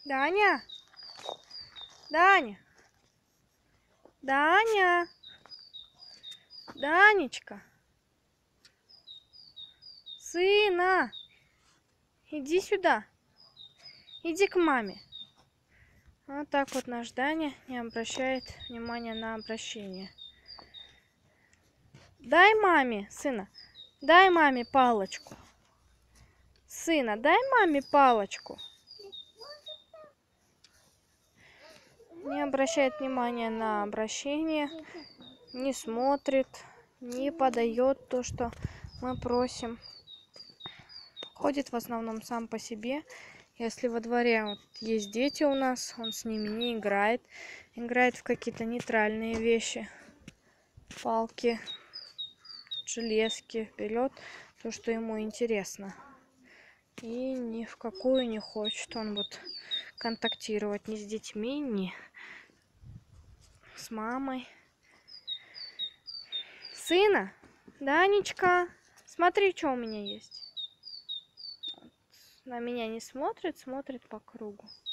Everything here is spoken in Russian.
Даня? Даня? Даня? Данечка? Сына? Иди сюда. Иди к маме. Вот так вот наш Даня не обращает внимания на обращение. Дай маме, сына, дай маме палочку. Сына, дай маме палочку. Не обращает внимания на обращение, не смотрит, не подает то, что мы просим. Ходит в основном сам по себе. Если во дворе вот есть дети у нас, он с ними не играет. Играет в какие-то нейтральные вещи. Палки, железки. Берет то, что ему интересно. И ни в какую не хочет он вот контактировать ни с детьми, ни с мамой. Сына, Данечка, смотри, что у меня есть. На меня не смотрит, смотрит по кругу.